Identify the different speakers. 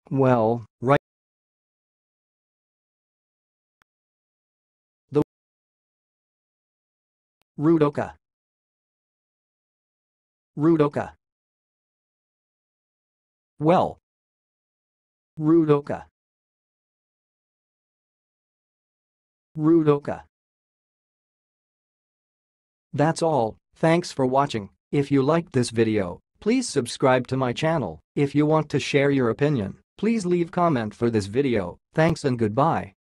Speaker 1: Well, right. The Rudoka. Rudoka. Well. Rudoka. Rudoka. That's all. Thanks for watching. If you liked this video, please subscribe to my channel. If you want to share your opinion, please leave comment for this video. Thanks and goodbye.